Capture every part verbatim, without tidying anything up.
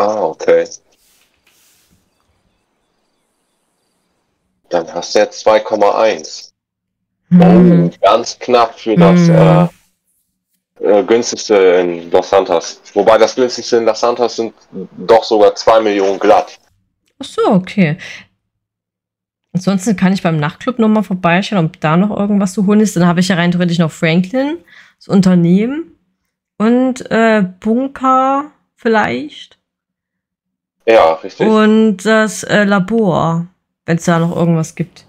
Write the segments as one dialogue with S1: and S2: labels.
S1: Ah, okay. Dann hast du jetzt zwei Komma eins.
S2: Hm.
S1: Oh, ganz knapp für das
S2: Hm.
S1: äh, äh, günstigste in Los Santos. Wobei das günstigste in Los Santos sind doch sogar zwei Millionen glatt.
S2: Ach so, okay. Ansonsten kann ich beim Nachtclub nochmal vorbeischauen, ob da noch irgendwas zu holen ist. Dann habe ich ja rein theoretisch noch Franklin, das Unternehmen und äh, Bunker vielleicht.
S1: Ja, richtig.
S2: Und das äh, Labor, wenn es da noch irgendwas gibt.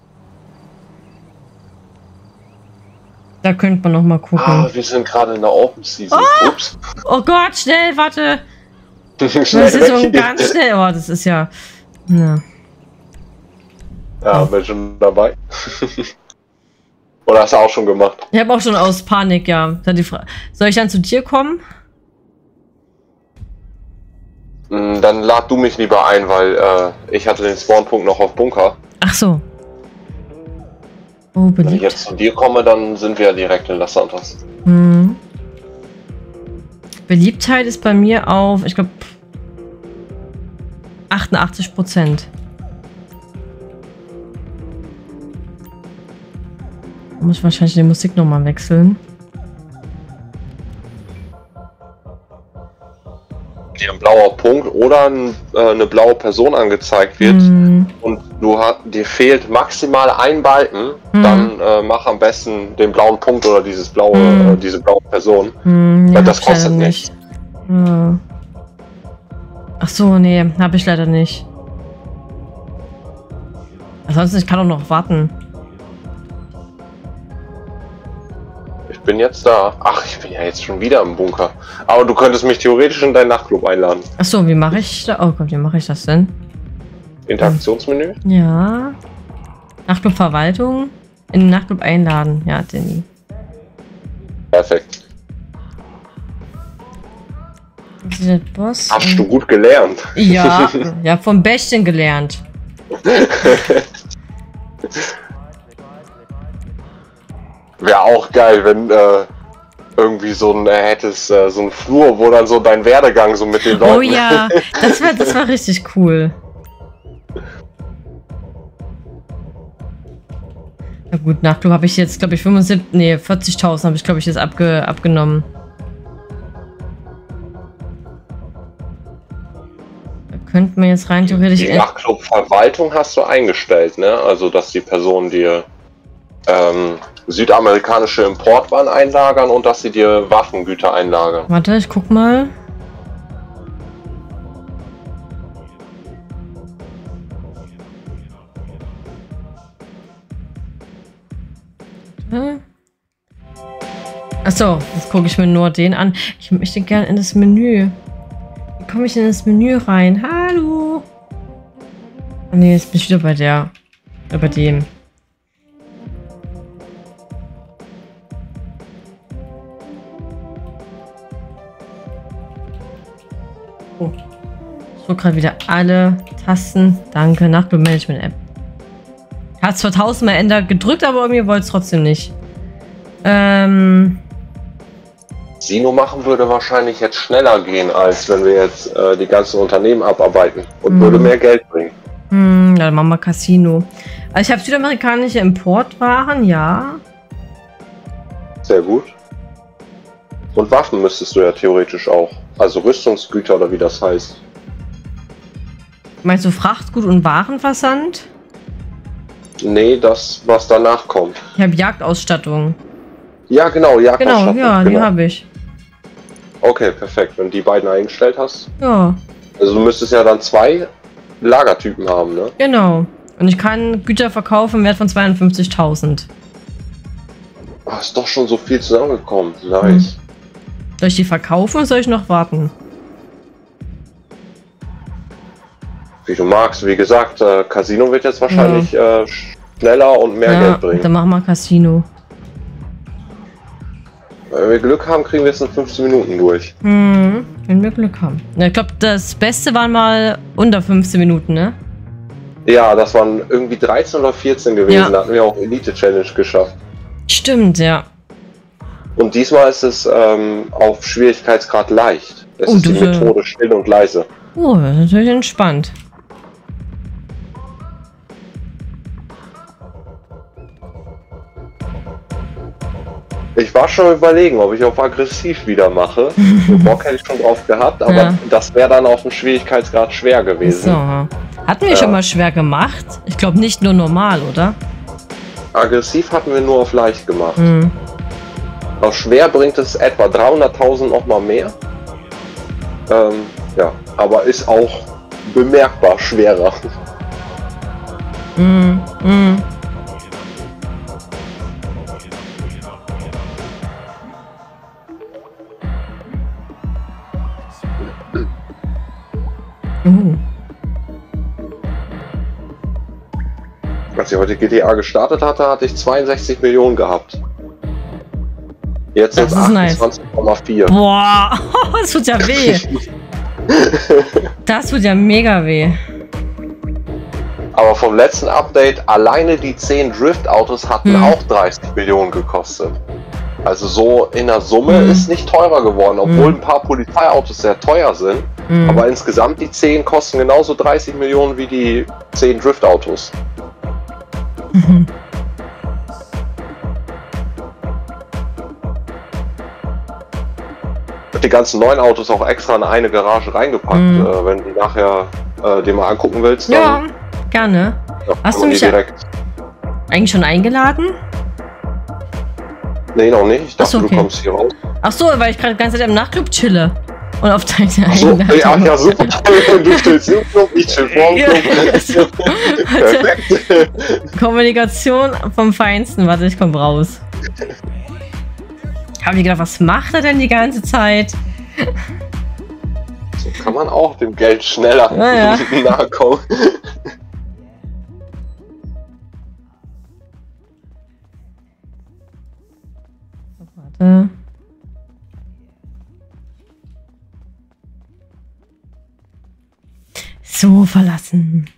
S2: Da könnte man noch mal gucken.
S1: Ah, wir sind gerade in der Open Season.
S2: Oh!
S1: Ups.
S2: Oh Gott, schnell, warte.
S1: Schnell
S2: Das ist so
S1: weg.
S2: ganz schnell. Oh, das ist ja... Na.
S1: Ja, bin schon dabei. Oder hast du auch schon gemacht?
S2: Ich habe auch schon aus Panik, ja. Dann die Fra- Soll ich dann zu dir kommen?
S1: Mm, Dann lad du mich lieber ein, weil äh, ich hatte den Spawnpunkt noch auf Bunker.
S2: Ach so. Oh,
S1: Wenn ich
S2: beliebt.
S1: jetzt zu dir komme, dann sind wir ja direkt in Los Santos.
S2: Hm. Beliebtheit ist bei mir auf, ich glaube, achtundachtzig Prozent. Muss ich wahrscheinlich die Musik nochmal wechseln.
S1: Dir ein blauer Punkt oder ein, äh, eine blaue Person angezeigt wird
S2: Hm.
S1: und du hat, dir fehlt maximal ein Balken,
S2: Hm.
S1: dann äh, mach am besten den blauen Punkt oder dieses blaue,
S2: Hm.
S1: äh, diese blaue Person.
S2: Hm,
S1: Weil
S2: nee,
S1: das
S2: hab ich
S1: kostet
S2: leider
S1: nichts.
S2: Ja. Ach so, nee, habe ich leider nicht. Ansonsten, ich kann auch noch warten.
S1: Ich bin jetzt da. Ach, ich bin ja jetzt schon wieder im Bunker. Aber du könntest mich theoretisch in deinen Nachtclub einladen.
S2: Ach so, wie mache ich da? Oh Gott, wie mache ich das denn?
S1: Interaktionsmenü?
S2: Ja. Nachtclub Verwaltung. In den Nachtclub einladen. Ja, Danny.
S1: Perfekt.
S2: Boss.
S1: Hast du gut gelernt.
S2: Ja, ja, vom Bächtchen gelernt.
S1: Wäre auch geil, wenn äh, irgendwie so ein äh, hättest äh, so ein Flur, wo dann so dein Werdegang so mit den Leuten.
S2: Oh ja, das war, das war richtig cool. Na gut, Nachtclub habe ich jetzt, glaube ich, fünfundsiebzig, nee, vierzigtausend habe ich, glaube ich, jetzt abge, abgenommen. Da könnte man jetzt rein theoretisch...
S1: Die Nachtclub-Verwaltung hast du eingestellt, ne? Also, dass die Personen dir ähm, südamerikanische Importwaren einlagern und dass sie dir Waffengüter einlagern.
S2: Warte, ich guck mal. Achso, jetzt gucke ich mir nur den an. Ich möchte gerne in das Menü. Wie komme ich in das Menü rein? Hallo? Oh ne, jetzt bin ich wieder bei der. Oder bei dem. Oh. Ich drücke gerade wieder alle Tasten. Danke, Nachtclub Management App. Hat zwar tausendmal Enter gedrückt, aber irgendwie wollte es trotzdem nicht. Ähm.
S1: Sino machen würde wahrscheinlich jetzt schneller gehen, als wenn wir jetzt äh, die ganzen Unternehmen abarbeiten und
S2: Mhm.
S1: würde mehr Geld bringen.
S2: Hm, dann machen wir Casino. Also ich habe südamerikanische Importwaren, ja.
S1: Sehr gut. Und Waffen müsstest du ja theoretisch auch. Also Rüstungsgüter oder wie das heißt.
S2: Meinst du Frachtgut und Warenversand?
S1: Nee, das, was danach kommt.
S2: Ich habe Jagdausstattung.
S1: Ja, genau,
S2: Genau,
S1: Jagdausstattung.
S2: ja, die
S1: genau.
S2: habe ich.
S1: Okay, perfekt. Wenn du die beiden eingestellt hast.
S2: Ja,
S1: Also du müsstest ja dann zwei Lagertypen haben, ne?
S2: genau. Und ich kann Güter verkaufen im Wert von zweiundfünfzigtausend.
S1: Ah, ist doch schon so viel zusammengekommen. Nice.
S2: Soll ich die verkaufen oder soll ich noch warten?
S1: Wie du magst. Wie gesagt, äh, Casino wird jetzt wahrscheinlich äh, schneller und mehr
S2: Ja,
S1: Geld bringen.
S2: dann machen wir Casino.
S1: Wenn wir Glück haben, kriegen wir es in fünfzehn Minuten durch.
S2: Hm, wenn wir Glück haben. Ja, ich glaube, das Beste waren mal unter fünfzehn Minuten, ne?
S1: Ja, das waren irgendwie dreizehn oder vierzehn gewesen.
S2: Ja.
S1: Da hatten wir auch Elite Challenge geschafft.
S2: Stimmt, ja.
S1: Und diesmal ist es ähm, auf Schwierigkeitsgrad leicht. Es
S2: Oh,
S1: ist die
S2: das, äh,
S1: Methode still und leise.
S2: Oh, das ist natürlich entspannt.
S1: Ich war schon überlegen, ob ich auf aggressiv wieder mache. Bock hätte ich schon drauf gehabt, aber ja. Das wäre dann auf dem Schwierigkeitsgrad schwer gewesen.
S2: So. Hatten wir ja. schon mal schwer gemacht? Ich glaube nicht nur normal, oder?
S1: Aggressiv hatten wir nur auf leicht gemacht.
S2: Mhm.
S1: Auf schwer bringt es etwa dreihunderttausend noch mal mehr. Ähm, ja, aber ist auch bemerkbar schwerer.
S2: Mhm. Mhm. Uh.
S1: Als ich heute G T A gestartet hatte, hatte ich zweiundsechzig Millionen gehabt. Jetzt sind es achtundzwanzig Komma vier.
S2: Nice. Boah, das tut ja weh. Das tut ja mega weh.
S1: Aber vom letzten Update, alleine die zehn Drift-Autos hatten hm. auch dreißig Millionen gekostet. Also so in der Summe hm. ist nicht teurer geworden, obwohl hm. ein paar Polizeiautos sehr teuer sind. Hm. Aber insgesamt die zehn kosten genauso dreißig Millionen wie die zehn Drift-Autos.
S2: Mhm.
S1: Die ganzen neuen Autos auch extra in eine Garage reingepackt. Mhm. Äh, wenn du nachher äh, dir mal angucken willst, dann
S2: ja, gerne.
S1: Ja,
S2: hast du mich direkt eigentlich schon eingeladen?
S1: Nee, noch nicht. Ich dachte,
S2: so, okay.
S1: Du kommst hier raus.
S2: Ach so, weil ich gerade die ganze Zeit im Nachtclub chille und auf deine
S1: Einladung. Ach so, ja, ja, super. Du stillst im Club, ich chill vor dem Club.
S2: Perfekt. Kommunikation vom Feinsten. Warte, ich komm raus. Hab ich gedacht, was macht er denn die ganze Zeit?
S1: So kann man auch dem Geld schneller
S2: ja, ja.
S1: nahe kommen.
S2: Warte. So, verlassen.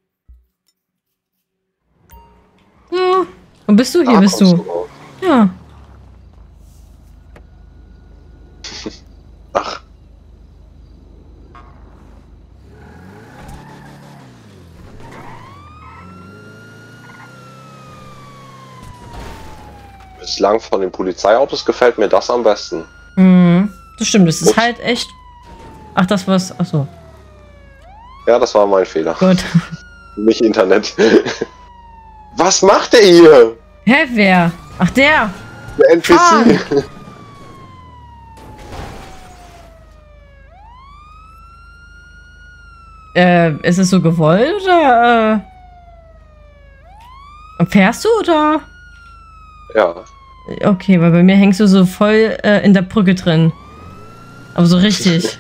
S2: Ja. Und bist du hier? Ah, bist du? du ja.
S1: Ach. Bislang von den Polizeiautos gefällt mir das am besten.
S2: Mhm. Das stimmt, das ist Ups. halt echt... Ach, das war's... Achso.
S1: Ja, das war mein Fehler.
S2: Gut.
S1: Nicht Internet. Was macht der hier?
S2: Hä, wer? Ach, der!
S1: Der N P C. Ah.
S2: Äh, ist es so gewollt, oder, äh... Fährst du, oder?
S1: Ja.
S2: Okay, weil bei mir hängst du so voll äh, in der Brücke drin. Aber so richtig.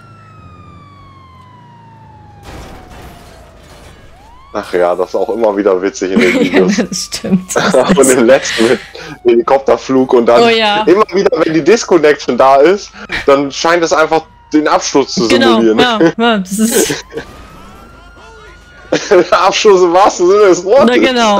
S1: Ach ja, das ist auch immer wieder witzig in den Videos.
S2: Ja, das stimmt.
S1: Und den letzten mit Helikopterflug und dann
S2: oh, ja.
S1: immer wieder, wenn die Disconnection da ist, dann scheint es einfach den Absturz zu
S2: genau,
S1: simulieren.
S2: Ja, ja, das ist...
S1: Der Abschuss im wahrsten Sinne des Wortes.
S2: Na genau.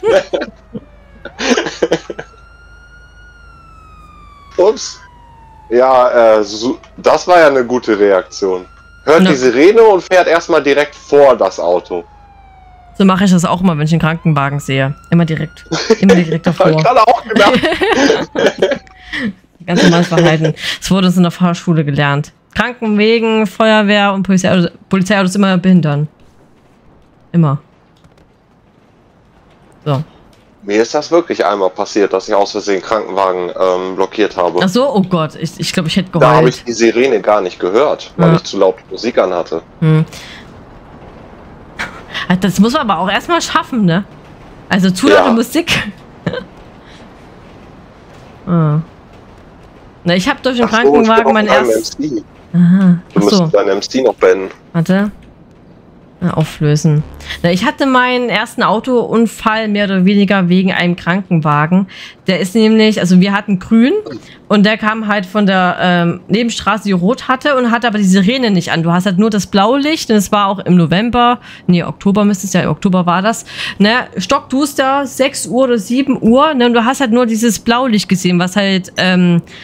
S1: Ups. Ja, äh, so, das war ja eine gute Reaktion. Hört
S2: Na.
S1: die Sirene und fährt erstmal direkt vor das Auto.
S2: So mache ich das auch mal, wenn ich einen Krankenwagen sehe. Immer direkt. Immer direkt davor.
S1: Hab ich gerade auch gedacht.
S2: Ganz normales Verhalten. Das wurde uns in der Fahrschule gelernt. Krankenwegen, Feuerwehr und Polizeiautos, Polizeiautos immer behindern. Immer. So.
S1: Mir ist das wirklich einmal passiert, dass ich aus Versehen Krankenwagen ähm, blockiert habe.
S2: Ach so, oh Gott, ich, ich glaube, ich hätte geheult.
S1: Da habe ich die Sirene gar nicht gehört, weil
S2: ja.
S1: ich zu laut Musik an hatte.
S2: Hm. Das muss man aber auch erstmal schaffen, ne? Also zu laute ja. Musik. ah. Na, ich habe durch den
S1: Ach so,
S2: Krankenwagen mein erstes...
S1: Aha. Du musst deinen M C noch beenden.
S2: Warte. Auflösen. Na, ich hatte meinen ersten Autounfall mehr oder weniger wegen einem Krankenwagen. Der ist nämlich, also wir hatten grün und der kam halt von der ähm, Nebenstraße, die rot hatte und hatte aber die Sirene nicht an. Du hast halt nur das Blaulicht und es war auch im November, nee, Oktober müsste es ja, Oktober war das, ne, stockduster, sechs Uhr oder sieben Uhr, ne, und du hast halt nur dieses Blaulicht gesehen, was halt, ähm,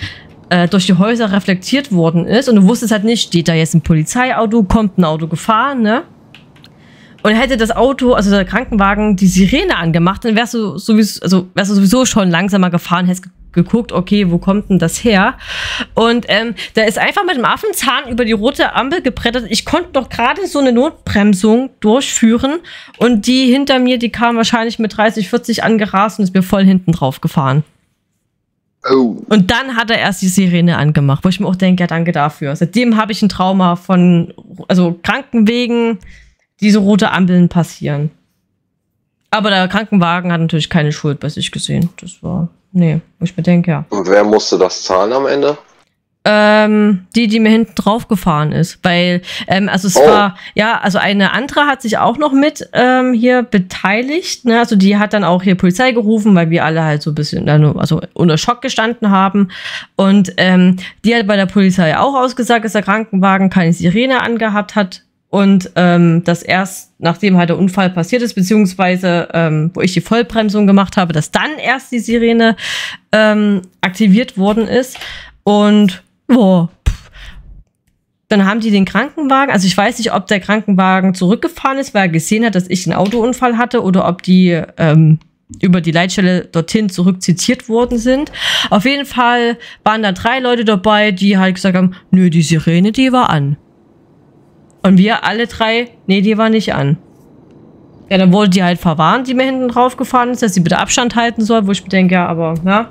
S2: äh, durch die Häuser reflektiert worden ist und du wusstest halt nicht, steht da jetzt ein Polizeiauto, kommt ein Auto gefahren, ne? Und hätte das Auto, also der Krankenwagen, die Sirene angemacht, dann wärst du sowieso, also wärst du sowieso schon langsamer gefahren, hättest geguckt, okay, wo kommt denn das her? Und ähm, der ist einfach mit dem Affenzahn über die rote Ampel gebrettert. Ich konnte doch gerade so eine Notbremsung durchführen und die hinter mir, die kam wahrscheinlich mit dreißig, vierzig angerast und ist mir voll hinten drauf gefahren. Oh. Und dann hat er erst die Sirene angemacht, wo ich mir auch denke, ja, danke dafür. Seitdem habe ich ein Trauma von, also Krankenwegen, die so rote Ampeln passieren. Aber der Krankenwagen hat natürlich keine Schuld bei sich gesehen. Das war, nee, wo ich mir denke, ja.
S1: Und wer musste das zahlen am Ende?
S2: Ähm, die, die mir hinten drauf gefahren ist. Weil, ähm, also es oh. war, ja, also eine andere hat sich auch noch mit ähm, hier beteiligt. Ne? Also die hat dann auch hier Polizei gerufen, weil wir alle halt so ein bisschen, also unter Schock gestanden haben. Und ähm, die hat bei der Polizei auch ausgesagt, dass der Krankenwagen keine Sirene angehabt hat. Und ähm, das erst, nachdem halt der Unfall passiert ist, beziehungsweise ähm, wo ich die Vollbremsung gemacht habe, dass dann erst die Sirene ähm, aktiviert worden ist. Und boah, pff. Dann haben die den Krankenwagen, also ich weiß nicht, ob der Krankenwagen zurückgefahren ist, weil er gesehen hat, dass ich einen Autounfall hatte, oder ob die ähm, über die Leitstelle dorthin zurück zitiert worden sind. Auf jeden Fall waren da drei Leute dabei, die halt gesagt haben, nö, die Sirene, die war an. Und wir alle drei, nee, die war nicht an. Ja, dann wurde die halt verwarnt, die mir hinten drauf gefahren ist, dass sie bitte Abstand halten soll, wo ich mir denke, ja, aber, ja.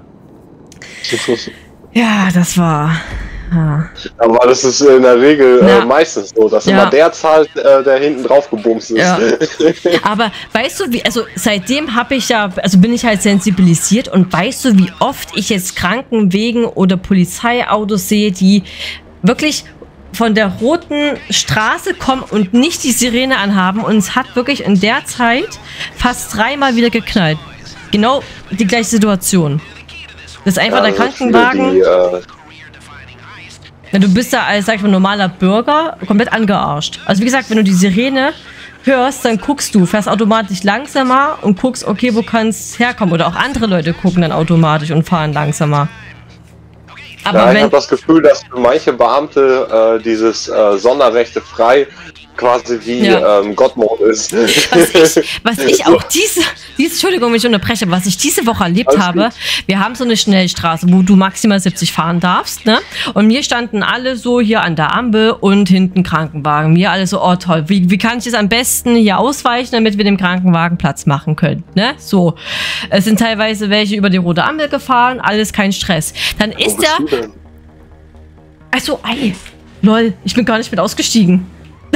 S2: Ja, das war... Ja.
S1: Aber das ist in der Regel
S2: ja.
S1: äh, meistens so, dass
S2: ja.
S1: immer der zahlt, äh, der hinten drauf gebumst ist.
S2: Ja. Aber weißt du, wie, also seitdem habe ich ja, also bin ich halt sensibilisiert und weißt du, wie oft ich jetzt Krankenwegen oder Polizeiautos sehe, die wirklich von der roten Straße kommen und nicht die Sirene anhaben, und es hat wirklich in der Zeit fast dreimal wieder geknallt. Genau die gleiche Situation. Das ist einfach ja, der Krankenwagen. Die, äh ja, du bist da als, sag ich mal, normaler Bürger komplett angearscht. Also wie gesagt, wenn du die Sirene hörst, dann guckst du, fährst automatisch langsamer und guckst, okay, wo kann es herkommen? Oder auch andere Leute gucken dann automatisch und fahren langsamer. Aber
S1: ja,
S2: wenn,
S1: ich habe das Gefühl, dass für manche Beamte äh, dieses äh, Sonderrechte frei quasi wie ja. ähm, Gottmord ist.
S2: Was ich, was ich auch diese, diese, Entschuldigung, wenn ich unterbreche, was ich diese Woche erlebt Alles habe, gut. Wir haben so eine Schnellstraße, wo du maximal siebzig fahren darfst, ne? Und mir standen alle so hier an der Ampel und hinten Krankenwagen. Mir alle so, oh toll, wie, wie kann ich jetzt am besten hier ausweichen, damit wir dem Krankenwagen Platz machen können, ne? So. Es sind teilweise welche über die rote Ampel gefahren, alles kein Stress. Dann ist der... Also, ey, lol, ich bin gar nicht mit ausgestiegen.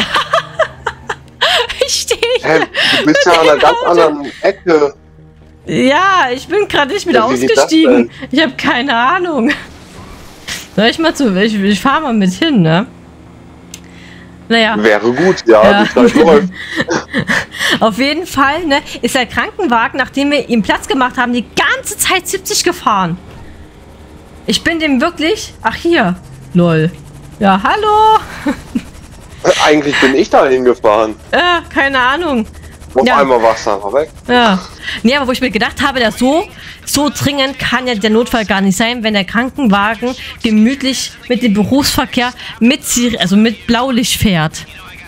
S2: Ich stehe
S1: hey, du bist ja an einer ganz anderen Ecke.
S2: Ja, ich bin gerade nicht wieder ja, ausgestiegen. Ich habe keine Ahnung. Soll ich mal zu... Ich, ich fahre mal mit hin, ne? Naja.
S1: Wäre gut, ja. ja. Die Zeit läuft.
S2: Auf jeden Fall, ne, ist der Krankenwagen, nachdem wir ihm Platz gemacht haben, die ganze Zeit siebzig gefahren. Ich bin dem wirklich... Ach, hier. Lol. Ja, hallo.
S1: Eigentlich bin ich da hingefahren.
S2: Ja, keine Ahnung.
S1: Auf
S2: ja.
S1: einmal war es einfach weg.
S2: Ja. Nee, aber wo ich mir gedacht habe, dass so, so dringend kann ja der Notfall gar nicht sein, wenn der Krankenwagen gemütlich mit dem Berufsverkehr mit, also mit Blaulicht fährt.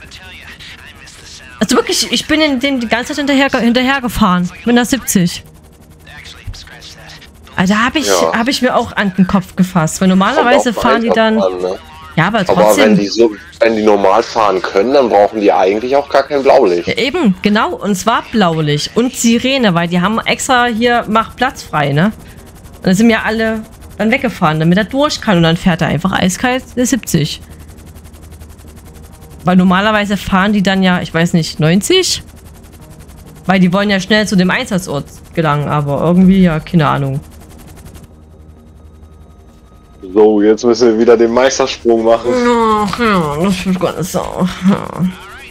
S2: Also wirklich, ich bin in dem die ganze Zeit hinterher, hinterher gefahren. Mit einer siebzig. Also da habe ich, ja. hab ich mir auch an den Kopf gefasst. Weil normalerweise fahren die dann... An, ne? Ja, aber trotzdem...
S1: Aber wenn die, so, wenn die normal fahren können, dann brauchen die eigentlich auch gar kein Blaulicht.
S2: Ja, eben, genau. Und zwar Blaulicht und Sirene, weil die haben extra hier, macht Platz frei, ne? Und dann sind ja alle dann weggefahren, damit er durch kann. Und dann fährt er einfach eiskalt siebzig. Weil normalerweise fahren die dann ja, ich weiß nicht, neunzig? Weil die wollen ja schnell zu dem Einsatzort gelangen, aber irgendwie, ja, keine Ahnung.
S1: So, jetzt müssen wir wieder den Meistersprung machen.
S2: Ach ja, das wird gar nicht so. Ja.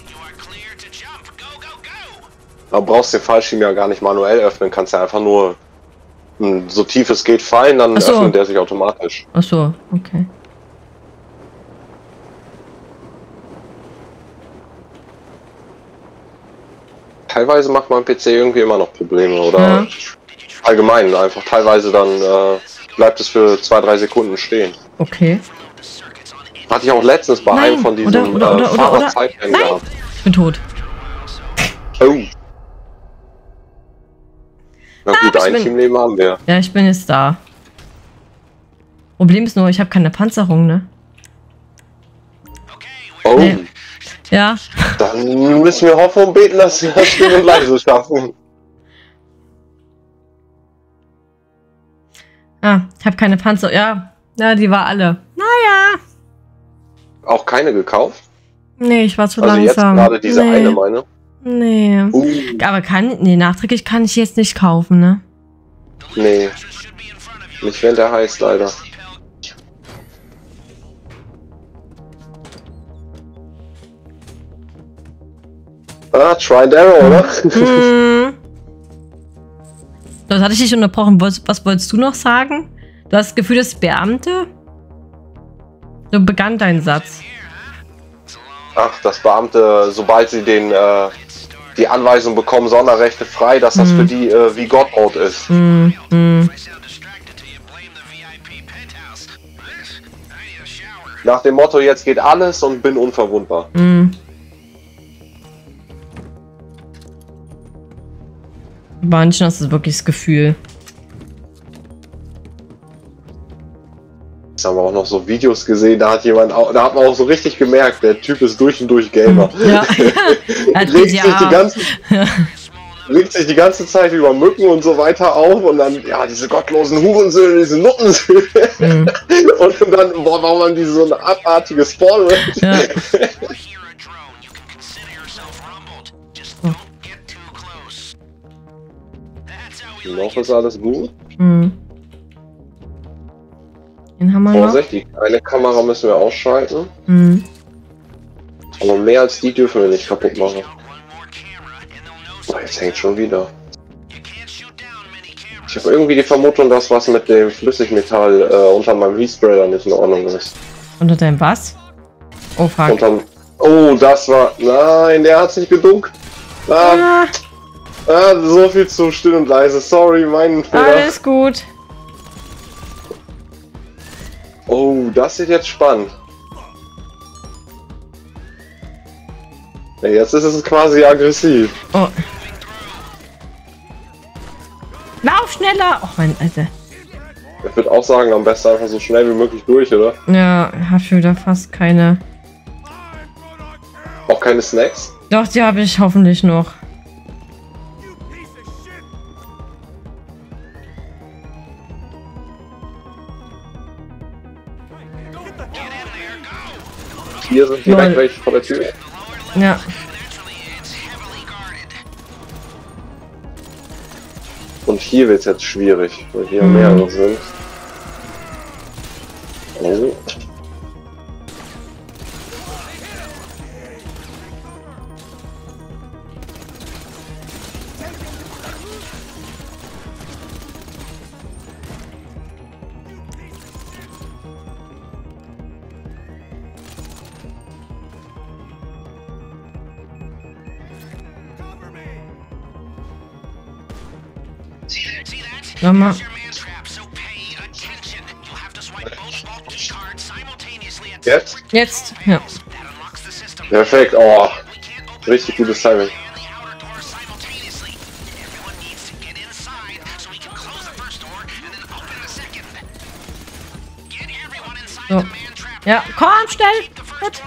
S1: Da brauchst du den Fallschirm ja gar nicht manuell öffnen, kannst ja einfach nur so tief es geht fallen, dann so. Öffnet der sich automatisch.
S2: Ach so, okay.
S1: Teilweise macht mein P C irgendwie immer noch Probleme, oder? Ja. Allgemein, einfach teilweise dann äh, bleibt es für zwei, drei Sekunden stehen.
S2: Okay.
S1: Hatte ich auch letztens bei
S2: Nein.
S1: einem von diesen
S2: Oder- oder- oder-
S1: äh,
S2: oder- oder-
S1: Fahrradzeitrennen
S2: Nein.
S1: gehabt.
S2: Ich bin tot.
S1: Oh. Na
S2: Ah,
S1: gut,
S2: aber ich
S1: ein
S2: bin-
S1: Teamleben haben wir.
S2: Ja, ich bin jetzt da. Problem ist nur, ich habe keine Panzerung, ne?
S1: Oh.
S2: Nee. Ja.
S1: Dann müssen wir hoffen und beten, dass wir das still und leise schaffen.
S2: Ah, ich habe keine Panzer. Ja. Ja, die war alle. Naja.
S1: Auch keine gekauft?
S2: Nee, ich war zu
S1: Also jetzt
S2: langsam.
S1: gerade diese
S2: nee.
S1: eine, meine.
S2: Nee.
S1: Uh,
S2: Aber kann. Nee, nachträglich kann ich jetzt nicht kaufen, ne?
S1: nee. Nicht wenn der heißt, leider. Ah, Try and Error, oder?
S2: Hm. Das hatte ich dich unterbrochen. Was, was wolltest du noch sagen? Du hast das Gefühl, das Beamte? So begann dein Satz.
S1: Ach, das Beamte, sobald sie den, äh, die Anweisung bekommen, Sonderrechte frei, dass das
S2: Mhm.
S1: für die äh, wie Gottmode ist.
S2: Hm, hm.
S1: Nach dem Motto, jetzt geht alles und bin unverwundbar.
S2: Hm. Manchen hast du wirklich das Gefühl.
S1: Jetzt haben wir auch noch so Videos gesehen, da hat jemand, auch, da hat man auch so richtig gemerkt, der Typ ist durch und durch Gamer.
S2: Ja, ja.
S1: regt, sich die ganze, regt sich die ganze Zeit über Mücken und so weiter auf und dann, ja, diese gottlosen Hurensöhne, diese Nuttensöhne.
S2: Mhm.
S1: Und dann, boah, warum haben die so eine abartige Spawn?
S2: Ja.
S1: Noch ist alles gut.
S2: Hm. Den haben wir noch.
S1: Vorsicht, die eine Kamera müssen wir ausschalten.
S2: Hm.
S1: Aber mehr als die dürfen wir nicht kaputt machen. Oh, jetzt hängt schon wieder. Ich habe irgendwie die Vermutung, dass was mit dem Flüssigmetall äh, unter meinem Resprayer nicht in Ordnung ist.
S2: Unter deinem Bass? Oh fuck.
S1: Unterm oh, das war... Nein, der hat sich gedunkt. Ah,
S2: Ah,
S1: ah, so viel zu still und leise. Sorry, mein Fehler.
S2: alles gut.
S1: Oh, das ist jetzt spannend. Ja, jetzt ist es quasi aggressiv.
S2: Oh. Lauf schneller! Oh mein Alter.
S1: Ich würde auch sagen, am besten einfach so schnell wie möglich durch, oder?
S2: Ja, ich hab schon wieder fast keine.
S1: Auch keine Snacks?
S2: Doch, die habe ich hoffentlich noch.
S1: Hier sind direkt
S2: Lol.
S1: welche vor der Tür.
S2: Ja.
S1: Und hier wird es jetzt schwierig, weil hier
S2: Mhm.
S1: mehrere sind. Oh.
S2: Nochmal.
S1: Jetzt?
S2: Jetzt. Ja.
S1: Perfekt, oh. Richtig gutes Timing.
S2: So. Ja, komm, schnell! Gut.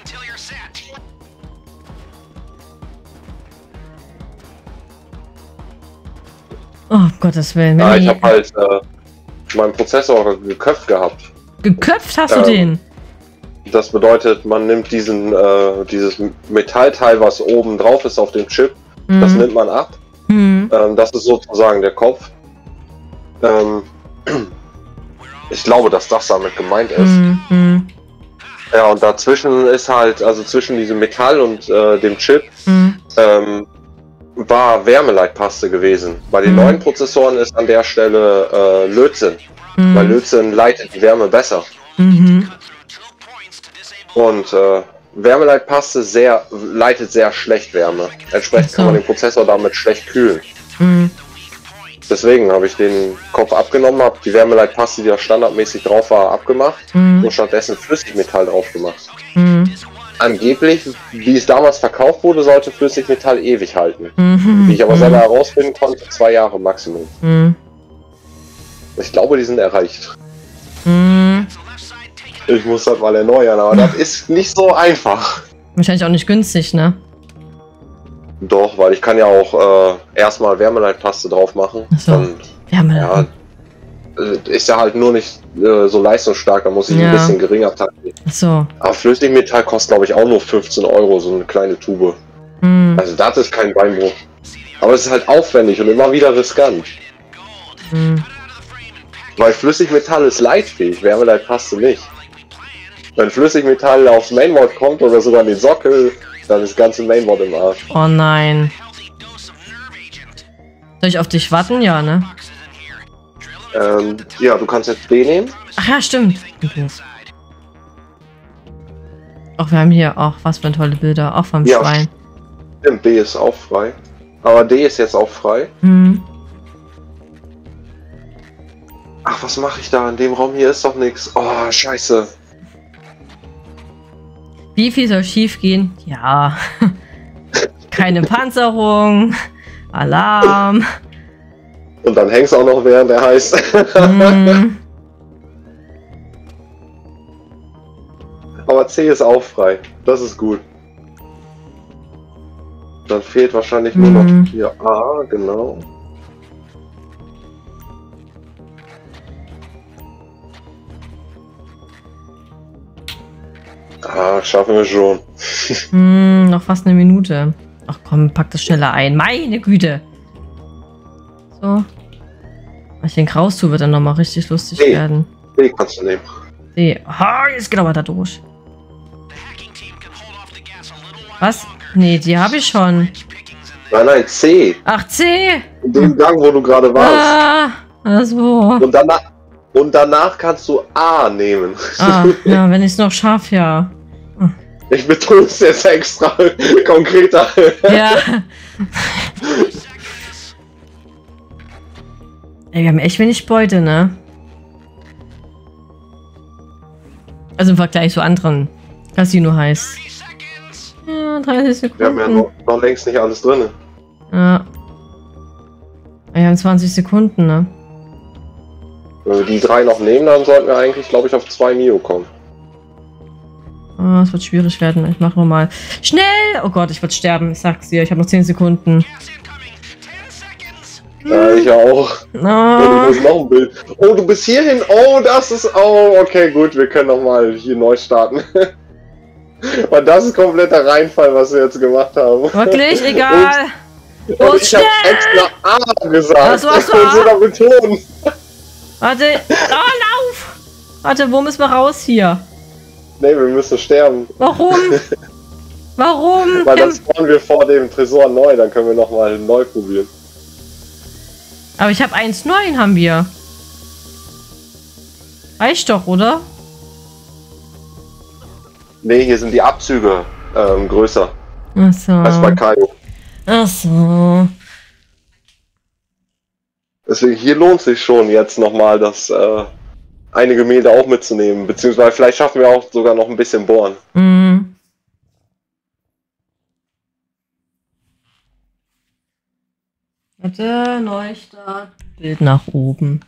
S2: Oh, um Gottes Willen. Wenn
S1: Ah,
S2: die
S1: ich habe halt äh, meinen Prozessor geköpft gehabt.
S2: geköpft hast du
S1: Ähm,
S2: den.
S1: Das bedeutet, man nimmt diesen, äh, dieses Metallteil, was oben drauf ist auf dem Chip, das
S2: Mhm.
S1: nimmt man ab.
S2: Mhm.
S1: Ähm, das ist sozusagen der Kopf. Ähm, ich glaube, dass das damit gemeint ist.
S2: Mhm. Mhm.
S1: Ja, und dazwischen ist halt, also zwischen diesem Metall und äh, dem Chip,
S2: Mhm.
S1: ähm, war Wärmeleitpaste gewesen. Bei den
S2: Mhm.
S1: neuen Prozessoren ist an der Stelle äh, Lötzinn, weil
S2: Mhm.
S1: Lötzinn leitet die Wärme besser.
S2: Mhm.
S1: Und äh, Wärmeleitpaste sehr, leitet sehr schlecht Wärme. Entsprechend
S2: Ach so.
S1: kann man den Prozessor damit schlecht kühlen.
S2: Mhm.
S1: Deswegen habe ich den Kopf abgenommen, habe die Wärmeleitpaste, die da standardmäßig drauf war, abgemacht
S2: Mhm.
S1: und stattdessen Flüssigmetall drauf gemacht.
S2: Mhm.
S1: Angeblich, wie es damals verkauft wurde, sollte Flüssigmetall ewig halten.
S2: Mhm.
S1: Wie ich aber
S2: Mhm.
S1: selber herausfinden konnte, zwei Jahre Maximum.
S2: Mhm.
S1: Ich glaube, die sind erreicht.
S2: Mhm.
S1: Ich muss das mal erneuern, aber das ist nicht so einfach.
S2: Wahrscheinlich auch nicht günstig, ne?
S1: Doch, weil ich kann ja auch äh, erstmal Wärmeleitpaste drauf machen.
S2: Ach so.
S1: Dann,
S2: Wärmeleitpaste.
S1: ja, äh, ist ja halt nur nicht äh, so leistungsstark, da muss ich
S2: Ja.
S1: ein bisschen geringer takten.
S2: Ach so.
S1: Aber Flüssigmetall kostet, glaube ich, auch nur fünfzehn Euro, so eine kleine Tube.
S2: Mhm.
S1: Also das ist kein Beinbruch. Aber es ist halt aufwendig und immer wieder riskant.
S2: Mhm.
S1: Weil Flüssigmetall ist leitfähig, Wärmeleitpaste nicht. Wenn Flüssigmetall aufs Mainboard kommt oder sogar in den Sockel, dann ist das ganze Mainboard im Arsch.
S2: Oh nein. Soll ich auf dich warten? Ja, ne?
S1: Ähm, ja, du kannst jetzt B nehmen.
S2: Ach ja, stimmt. Ach, wir haben hier auch was für tolle Bilder. Auch vom
S1: Ja.
S2: Schwein.
S1: Stimmt, B ist auch frei. Aber D ist jetzt auch frei.
S2: Hm.
S1: Ach, was mache ich da? In dem Raum hier ist doch nichts. Oh, scheiße.
S2: Wie viel soll schief gehen? Ja. Keine Panzerung. Alarm.
S1: Und dann hängst du auch noch, während der heißt.
S2: Hm.
S1: Aber C ist auch frei. Das ist gut. Dann fehlt wahrscheinlich nur
S2: Mhm.
S1: noch hier A, genau. Ah, schaffen wir schon.
S2: Hm, noch fast eine Minute. Ach komm, pack das schneller ein. Meine Güte. So. Wenn ich den Kraus tue, wird dann nochmal richtig lustig
S1: Nee.
S2: werden.
S1: B kannst du nehmen.
S2: Nee. Oh, jetzt geht aber da durch. Was? Nee, die habe ich schon.
S1: Nein, nein, C.
S2: Ach, C.
S1: In dem Gang, wo du gerade warst.
S2: Ah, also.
S1: Und danach, und danach kannst du A nehmen.
S2: Ah, ja, wenn ich es noch schaffe, ja.
S1: Ich betone es jetzt extra konkreter.
S2: Ja. Ey, wir haben echt wenig Beute, ne? Also im Vergleich zu anderen Casino heißt. Ja, dreißig Sekunden.
S1: Wir haben ja noch, noch längst nicht alles drin.
S2: Ja. Wir haben zwanzig Sekunden, ne?
S1: Wenn wir die drei noch nehmen, dann sollten wir eigentlich, glaube ich, auf zwei Mio kommen.
S2: Ah, es wird schwierig werden. Ich mache mal schnell. Oh Gott, ich würde sterben. Ich sag's dir. Ich habe noch zehn Sekunden.
S1: Ja, ich auch. Oh, du
S2: Ah.
S1: musst noch ein Bild. Oh, du bist hierhin. Oh, das ist. Oh, okay, gut. Wir können noch mal hier neu starten. Und das ist kompletter Reinfall, was wir jetzt gemacht haben.
S2: Wirklich? Egal.
S1: Und
S2: Los,
S1: ich habe
S2: schnell!
S1: extra A gesagt.
S2: Ach so, ach so,
S1: Und sogar betonen.
S2: Warte. Oh, lauf! Warte, wo müssen wir raus hier?
S1: Nee, wir müssen sterben.
S2: Warum? Warum?
S1: Weil dann spawnen wir vor dem Tresor neu. Dann können wir noch mal neu probieren.
S2: Aber ich habe eins Komma neun haben wir. Reicht doch, oder?
S1: Nee, hier sind die Abzüge ähm, größer
S2: Ach so.
S1: als bei Kaio.
S2: Ach so.
S1: Deswegen hier lohnt sich schon jetzt nochmal das äh, eine Gemälde auch mitzunehmen. Beziehungsweise vielleicht schaffen wir auch sogar noch ein bisschen bohren.
S2: Mhm. Warte, Neustart. Bild nach oben.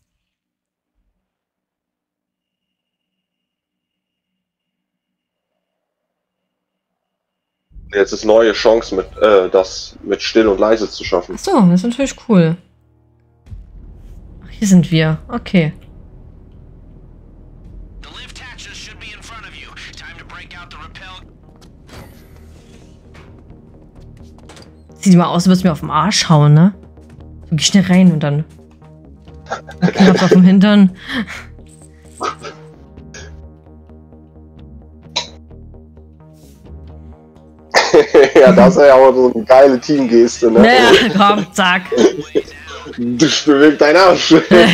S1: Jetzt ist neue Chance, mit, äh, das mit still und leise zu schaffen.
S2: Ach so, das ist natürlich cool. Ach, hier sind wir. Okay. Sieht mal aus, als würdest du mir auf den Arsch hauen, ne? So, geh schnell rein und dann. Knapp auf dem Hintern.
S1: Ja, das ist ja auch so eine geile Teamgeste, ne?
S2: Naja, komm, zack.
S1: Du bewegst deinen Arsch.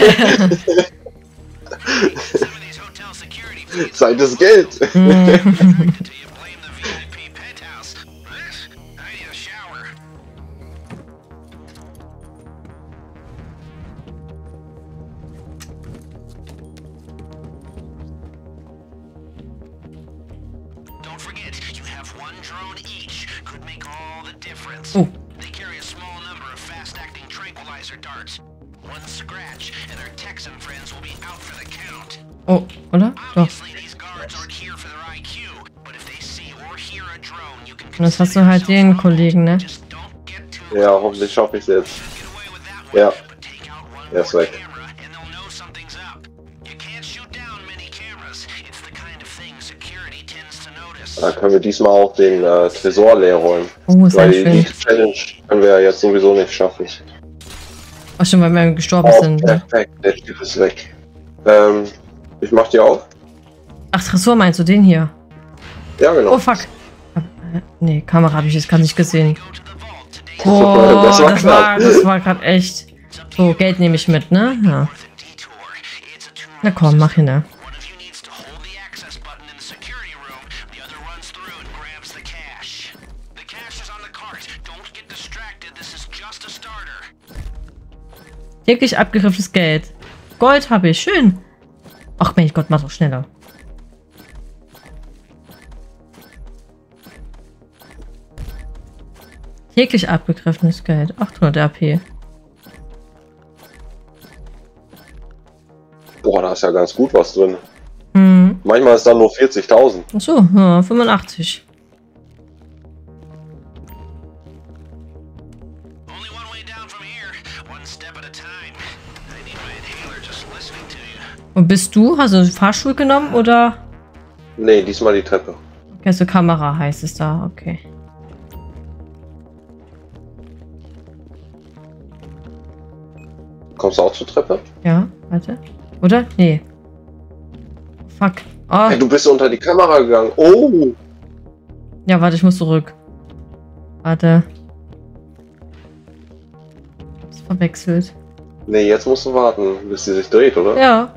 S1: Zeit ist Geld.
S2: Oh. Oh, oder? Doch. Und das hast du halt den Kollegen, ne?
S1: Ja, hoffentlich schaffe ich es jetzt. Ja. Er ist weg. Da können wir diesmal auch den äh, Tresor leer räumen.
S2: Oh, sehr
S1: weil
S2: schön.
S1: die Challenge können wir ja jetzt sowieso nicht schaffen.
S2: Ach schon, weil wir gestorben
S1: Oh,
S2: sind. Ne?
S1: perfekt, der Typ ist weg. Ähm, ich mach die auf.
S2: Ach, Tresor meinst du den hier?
S1: Ja, genau.
S2: Oh, fuck. Nee, Kamera habe ich jetzt gar nicht gesehen.
S1: Das
S2: Boah,
S1: war
S2: das war,
S1: knapp.
S2: das war gerade echt. So, Geld nehme ich mit, ne? Ja. Na komm, mach hin, ne? Täglich abgegriffenes Geld. Gold habe ich, schön. Ach Mensch, Gott, mach doch schneller. Täglich abgegriffenes Geld. achthundert R P.
S1: Boah, da ist ja ganz gut was drin.
S2: Hm.
S1: Manchmal ist dann nur vierzigtausend.
S2: Achso, ja, fünfundachtzig. Und bist du? Hast du einen Fahrstuhl genommen oder?
S1: Nee, diesmal die Treppe.
S2: Okay, also Kamera heißt es da, okay.
S1: Kommst du auch zur Treppe?
S2: Ja, warte. Oder? Nee. Fuck. Oh.
S1: Hey, du bist unter die Kamera gegangen. Oh!
S2: Ja, warte, ich muss zurück. Warte. Hab's verwechselt.
S1: Nee, jetzt musst du warten, bis sie sich dreht, oder?
S2: Ja.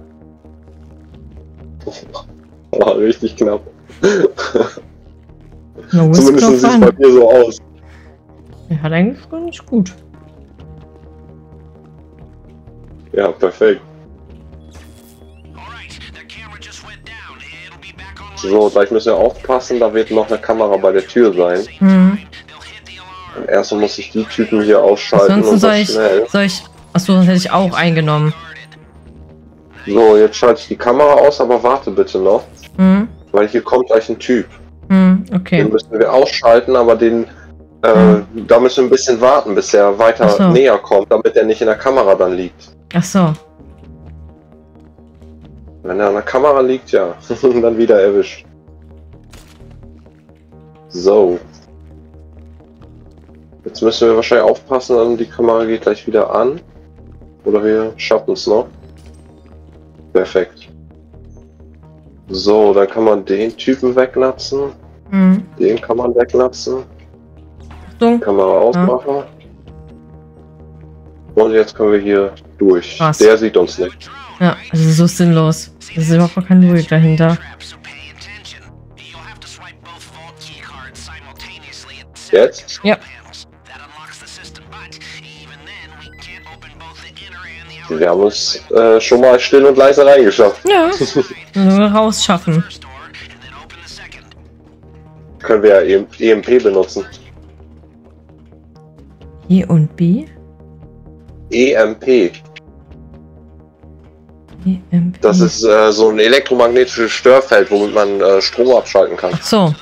S1: Oh, richtig knapp.
S2: No,
S1: Zumindest sieht es bei mir so aus.
S2: Ja, hat eigentlich ganz gut.
S1: Ja, perfekt. So, gleich müssen wir aufpassen, da wird noch eine Kamera bei der Tür sein.
S2: Hm.
S1: Und erstmal muss ich die Typen hier ausschalten.
S2: Ansonsten
S1: und
S2: soll
S1: das
S2: ich,
S1: schnell.
S2: soll ich... Achso, sonst hätte ich auch eingenommen.
S1: So, jetzt schalte ich die Kamera aus, aber warte bitte noch.
S2: Hm.
S1: Weil hier kommt gleich ein Typ.
S2: Hm, okay.
S1: Den müssen wir ausschalten, aber den... Äh,
S2: Hm.
S1: Da müssen wir ein bisschen warten, bis er weiter
S2: Ach so.
S1: näher kommt, damit er nicht in der Kamera dann liegt.
S2: Ach so.
S1: Wenn er an der Kamera liegt, ja, dann wieder erwischt. So. Jetzt müssen wir wahrscheinlich aufpassen, die Kamera geht gleich wieder an. Oder wir schaffen es noch. Perfekt. So, dann kann man den Typen weglatzen.
S2: Hm.
S1: Den kann man weglatzen.
S2: Achtung.
S1: Kamera ausmachen. Und jetzt können wir hier durch.
S2: Krass.
S1: Der sieht uns nicht.
S2: Ja, also so sinnlos. Das ist überhaupt kein Logik dahinter.
S1: Jetzt?
S2: Ja.
S1: Wir haben uns äh, schon mal still und leise reingeschafft.
S2: Ja. Nur rausschaffen.
S1: Können wir ja E M P benutzen.
S2: E und B?
S1: E M P.
S2: E M P.
S1: Das ist äh, so ein elektromagnetisches Störfeld, womit man äh, Strom abschalten kann.
S2: Ach so.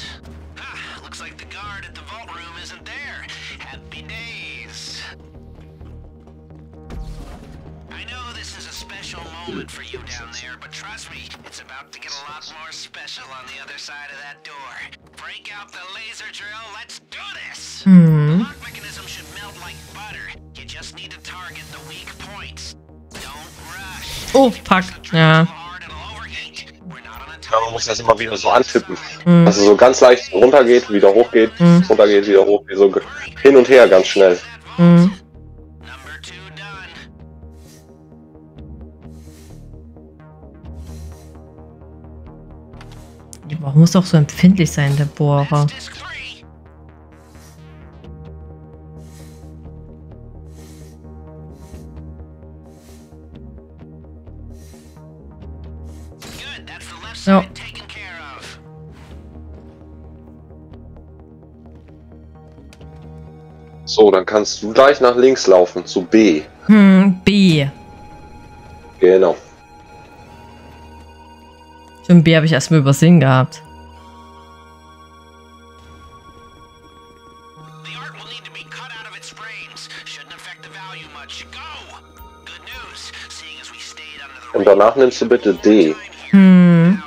S2: Hm. Oh, fuck. Ja.
S1: Ja, man muss das immer wieder so antippen.
S2: Hm.
S1: Dass es so ganz leicht runter geht, wieder hoch geht,
S2: Hm.
S1: runter geht, wieder hoch, geht, so hin und her ganz schnell.
S2: Hm. Warum muss doch so empfindlich sein, der Bohrer? Ja.
S1: So, dann kannst du gleich nach links laufen, zu B.
S2: Hm, B.
S1: Genau.
S2: Schon B habe ich erstmal übersehen gehabt.
S1: Und danach nimmst du bitte D.
S2: Hm.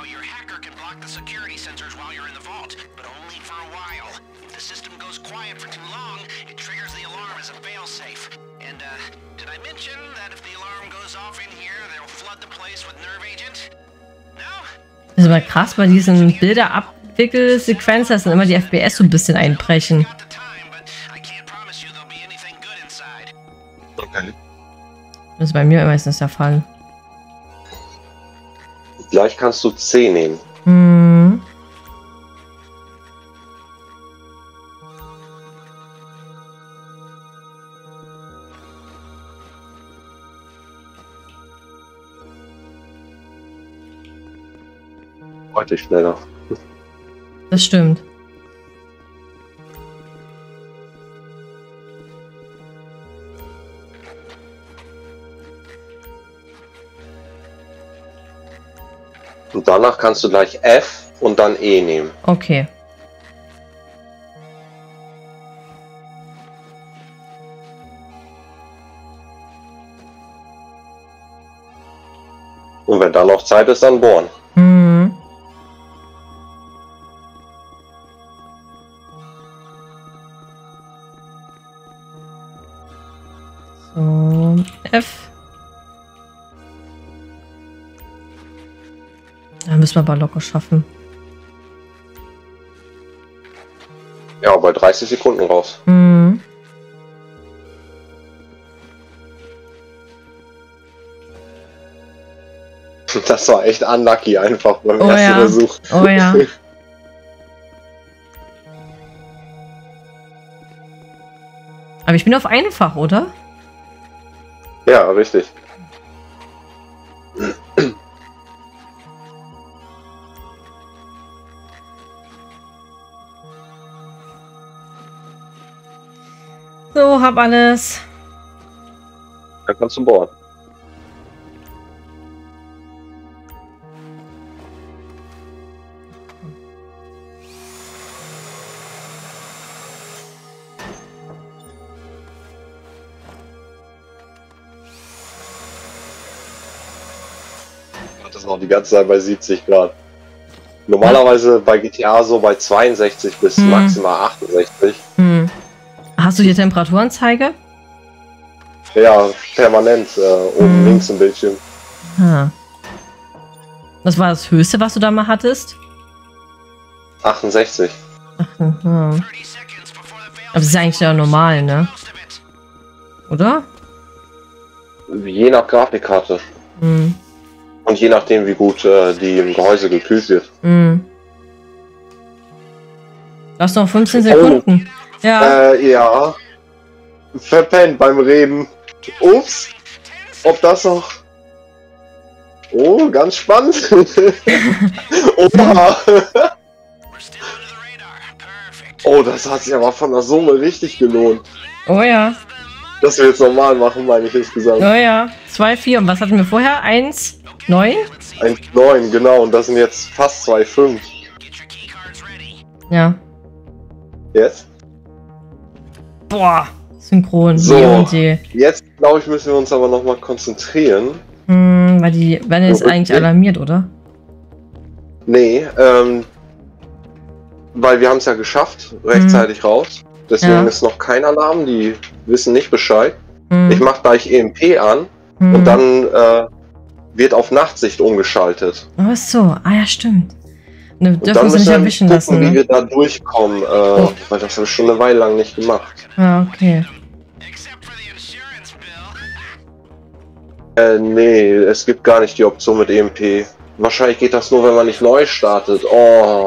S2: Das ist aber krass, bei diesen Bilderabwickelsequenzen, dass dann immer die F P S so ein bisschen einbrechen.
S1: Okay.
S2: Das ist bei mir meistens der Fall.
S1: Gleich kannst du C nehmen.
S2: Hm.
S1: Heute schneller.
S2: Das stimmt.
S1: Und danach kannst du gleich F und dann E nehmen.
S2: Okay.
S1: Und wenn da noch Zeit ist, dann bohren.
S2: Hm. So, F. Da müssen wir aber locker schaffen.
S1: Ja, bei dreißig Sekunden raus.
S2: Hm.
S1: Das war echt unlucky einfach beim
S2: Oh
S1: ersten
S2: ja.
S1: Versuch.
S2: Oh ja. Aber ich bin auf einfach, oder?
S1: Ja, richtig.
S2: So, hab alles.
S1: Dann kannst du bohren. Das ist noch die ganze Zeit bei siebzig Grad. Normalerweise bei G T A so bei zweiundsechzig bis
S2: Hm.
S1: maximal achtundsechzig.
S2: Hm. Hast du hier Temperaturanzeige?
S1: Ja, permanent äh, oben
S2: Hm.
S1: links im Bildschirm.
S2: Ah. Was war das Höchste, was du da mal hattest?
S1: achtundsechzig.
S2: Ach, hm. Aber das ist ja eigentlich ja normal, ne? Oder?
S1: Je nach Grafikkarte.
S2: Hm.
S1: Und je nachdem, wie gut äh, die im Gehäuse gekühlt wird.
S2: Hm. Du hast noch fünfzehn Sekunden. Ja.
S1: Äh, ja. Verpennt beim Reden. Ups. Ob das noch... Oh, ganz spannend. Oha. Oh, das hat sich aber von der Summe richtig gelohnt.
S2: Oh ja.
S1: Dass wir jetzt normal machen, meine ich insgesamt.
S2: Oh ja. zwei, vier. Und was hatten wir vorher? eins, neun?
S1: eins neun, genau. Und das sind jetzt fast zwei fünf.
S2: Ja.
S1: Jetzt?
S2: Boah. Synchron.
S1: So.
S2: Je und je.
S1: Jetzt, glaube ich, müssen wir uns aber nochmal konzentrieren.
S2: Hm, weil die werden jetzt
S1: Okay.
S2: eigentlich alarmiert, oder?
S1: Nee, ähm... weil wir haben es ja geschafft, rechtzeitig raus. Deswegen
S2: Ja.
S1: ist noch kein Alarm, die wissen nicht Bescheid.
S2: Hm.
S1: Ich mache gleich E M P an
S2: hm.
S1: und dann äh, wird auf Nachtsicht umgeschaltet.
S2: Ach so. Ah ja, stimmt. Ne,
S1: Und
S2: dürfen
S1: dann
S2: sie
S1: müssen
S2: nicht
S1: wir
S2: erwischen
S1: gucken,
S2: lassen,
S1: wie
S2: ne?
S1: wir da durchkommen, äh,
S2: Oh.
S1: weil das habe ich schon eine Weile lang nicht gemacht.
S2: Ah, okay.
S1: Äh, nee, es gibt gar nicht die Option mit E M P. Wahrscheinlich geht das nur, wenn man nicht neu startet. Oh.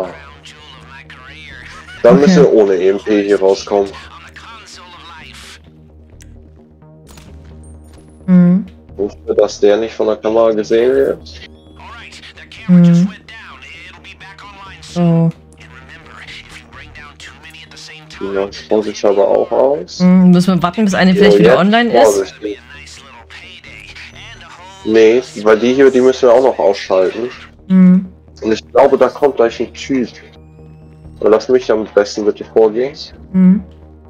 S1: Dann
S2: Okay.
S1: müssen wir ohne E M P hier rauskommen.
S2: Hm.
S1: Wusste, dass der nicht von der Kamera gesehen wird.
S2: Hm. So.
S1: Ja, Vorsicht aber auch aus.
S2: Hm, müssen wir warten, bis eine
S1: So,
S2: vielleicht wieder
S1: jetzt
S2: online ist?
S1: vorsichtig. Nee, weil die hier, die müssen wir auch noch ausschalten.
S2: Hm.
S1: Und ich glaube, da kommt gleich ein Typ. Und lass mich am besten bitte vorgehen.
S2: Hm.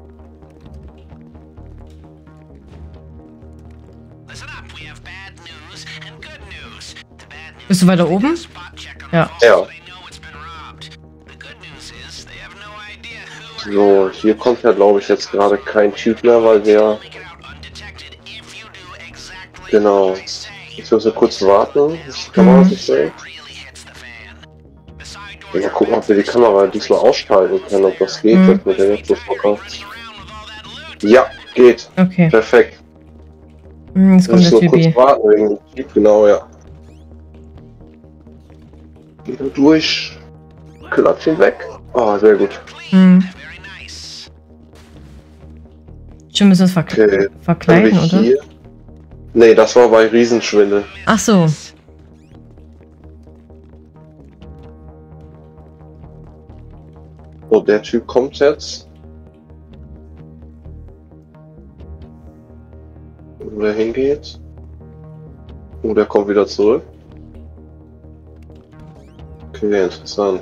S2: Bist du weiter oben? Ja.
S1: Ja. So, hier kommt ja, glaube ich, jetzt gerade kein Typ mehr, weil der... Genau. Jetzt müssen wir kurz warten. Ich kann man das nicht sehen. Mal gucken, ob wir die Kamera diesmal ausschalten können, ob das geht.
S2: Mhm.
S1: Jetzt mit der Elektroschocker. Ja, geht.
S2: Okay.
S1: Perfekt.
S2: Hm, jetzt
S1: Wir
S2: kommt
S1: müssen
S2: der
S1: nur kurz
S2: Typi.
S1: warten wegen dem Typ, genau, ja. Geh nur durch. Klatsch ihn weg. Ah, sehr gut.
S2: Hm. Schon müssen wir es verk
S1: Okay.
S2: verkleiden,
S1: Haben wir
S2: oder?
S1: hier? Nee, das war bei Riesenschwindel.
S2: Ach so.
S1: So, der Typ kommt jetzt. Wo der hingeht. Oh, der kommt wieder zurück. Okay, interessant.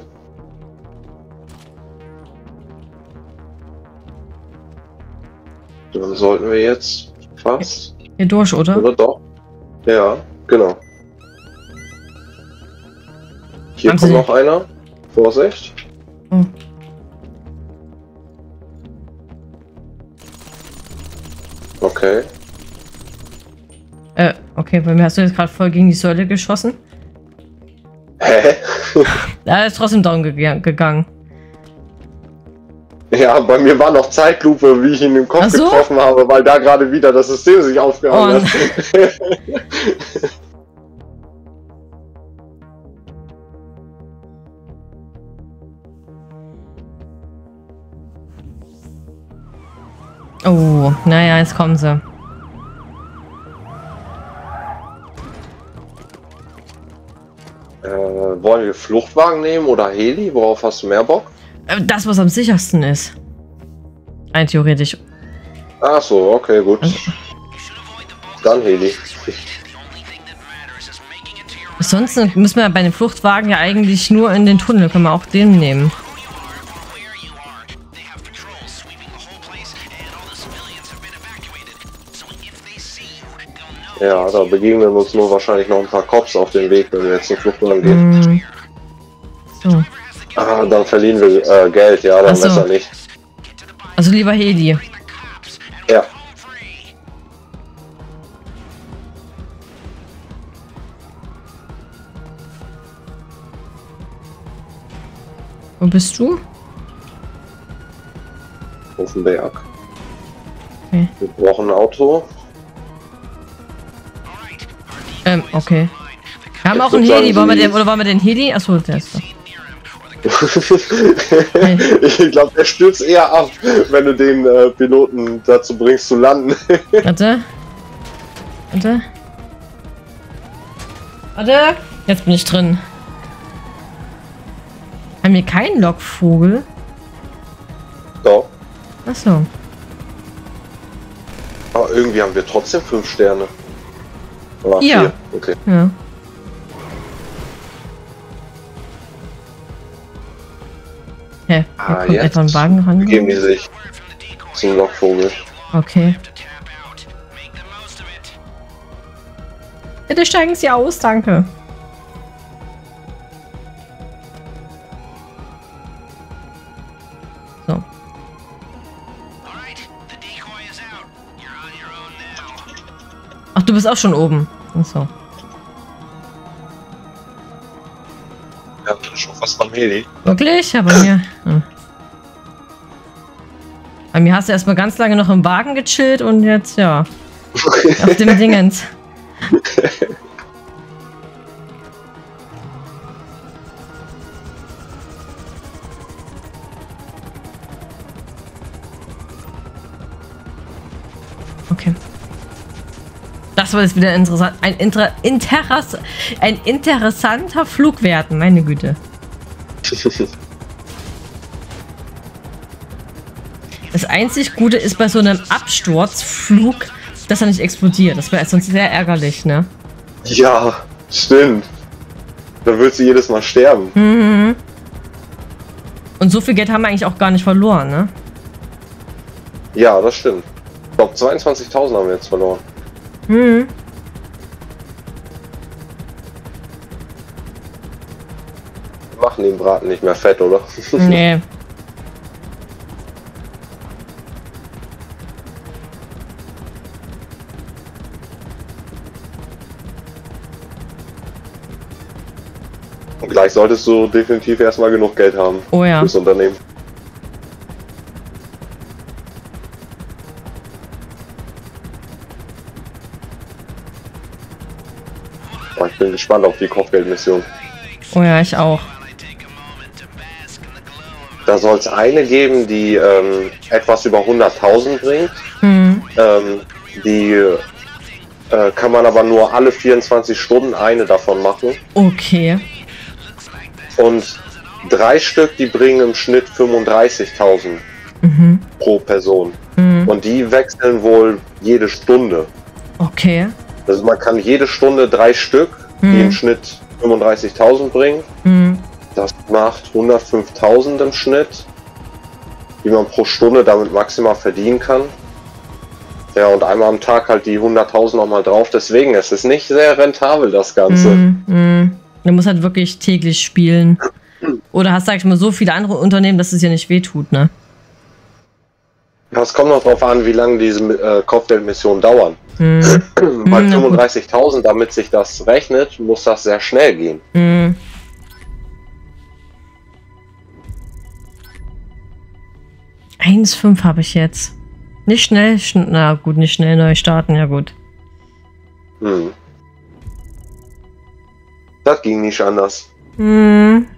S1: Dann sollten wir jetzt fast.
S2: Hier durch, oder?
S1: Oder doch? Ja, genau. Hier
S2: Haben Sie
S1: kommt noch einer. Vorsicht.
S2: Oh.
S1: Okay.
S2: Äh, okay, bei mir hast du jetzt gerade voll gegen die Säule geschossen.
S1: Hä?
S2: Ja, er ist trotzdem down ge gegangen.
S1: Ja, bei mir war noch Zeitlupe, wie ich ihn im Kopf
S2: Ach so?
S1: getroffen habe, weil da gerade wieder das System sich aufgehangen
S2: Oh.
S1: hat.
S2: Oh, naja, jetzt kommen sie.
S1: Äh, wollen wir Fluchtwagen nehmen oder Heli? Worauf hast du mehr Bock?
S2: Äh, Das, was am sichersten ist. Rein theoretisch.
S1: Ach so, okay, gut. Dann Heli.
S2: Sonst müssen wir bei den Fluchtwagen ja eigentlich nur in den Tunnel. Können wir auch den nehmen.
S1: Ja, da begegnen uns nur wahrscheinlich noch ein paar Cops auf dem Weg, wenn wir jetzt zum Fluchtwagen gehen.
S2: Hm. So.
S1: Ah, dann verlieren wir äh, Geld, ja, dann
S2: Ach so.
S1: besser nicht.
S2: Also lieber Heli.
S1: Ja.
S2: Wo bist du?
S1: Auf dem Berg.
S2: Okay.
S1: Wir brauchen ein Auto.
S2: Ähm, okay. Wir haben
S1: Ich
S2: auch
S1: würd
S2: einen Heli.
S1: sagen,
S2: Wollen wir
S1: Sie-
S2: den, oder wollen wir den Heli? Achso, der ist da.
S1: Ich glaube, der stürzt eher ab, wenn du den äh, Piloten dazu bringst zu landen.
S2: Warte. Warte. Warte. Jetzt bin ich drin. Haben wir keinen Lockvogel?
S1: Doch.
S2: Achso.
S1: Aber irgendwie haben wir trotzdem fünf Sterne. Oder
S2: Ja.
S1: vier. Okay.
S2: Ja. Hä? Hier
S1: Ah,
S2: kommt
S1: jetzt
S2: etwa ein Wagen ran.
S1: Geben die sich zum Lockvogel.
S2: Okay. Bitte steigen Sie aus, danke. So. Ach, du bist auch schon oben. Achso.
S1: Ja, das ist schon fast beim Heli.
S2: Wirklich? Aber mir. Hm. Bei mir hast du erstmal ganz lange noch im Wagen gechillt und jetzt, ja. Auf dem Dingens. Okay. Das war jetzt wieder interessant. Ein, Inter Interess ein interessanter Flugwert, meine Güte. Das einzig Gute ist bei so einem Absturzflug, dass er nicht explodiert. Das wäre sonst sehr ärgerlich, ne?
S1: Ja, stimmt. Da würdest du jedes Mal sterben.
S2: Mhm. Und so viel Geld haben wir eigentlich auch gar nicht verloren, ne?
S1: Ja, das stimmt. Ich glaube, zweiundzwanzigtausend haben wir jetzt verloren.
S2: Mhm.
S1: Wir machen den Braten nicht mehr fett, oder?
S2: Nee.
S1: Und gleich solltest du definitiv erstmal genug Geld haben
S2: Oh ja.
S1: fürs Unternehmen. Oh, ich bin gespannt auf die Kopfgeldmission.
S2: Oh ja, ich auch.
S1: Da soll es eine geben, die ähm, etwas über hunderttausend bringt.
S2: Mhm.
S1: Ähm, die äh, kann man aber nur alle vierundzwanzig Stunden eine davon machen.
S2: Okay.
S1: Und drei Stück, die bringen im Schnitt fünfunddreißigtausend
S2: Mhm.
S1: pro Person.
S2: Mhm.
S1: Und die wechseln wohl jede Stunde.
S2: Okay.
S1: Also man kann jede Stunde drei Stück, die
S2: Mhm.
S1: im Schnitt fünfunddreißigtausend bringen.
S2: Mhm.
S1: Das macht hundertfünftausend im Schnitt, die man pro Stunde damit maximal verdienen kann. Ja, und einmal am Tag halt die hunderttausend nochmal drauf. Deswegen ist es nicht sehr rentabel, das Ganze.
S2: Mhm. Mhm. Du musst halt wirklich täglich spielen. Oder hast, sag ich mal, so viele andere Unternehmen, dass es dir nicht wehtut, ne?
S1: Es kommt noch drauf an, wie lange diese äh, Kopfgeldmissionen dauern.
S2: Mhm.
S1: Bei
S2: Mhm, na gut.
S1: fünfunddreißigtausend, damit sich das rechnet, muss das sehr schnell gehen.
S2: Mhm. eins Komma fünf habe ich jetzt. Nicht schnell, schn na gut, nicht schnell neu starten, ja gut.
S1: Hm. Das ging nicht anders.
S2: Mhm.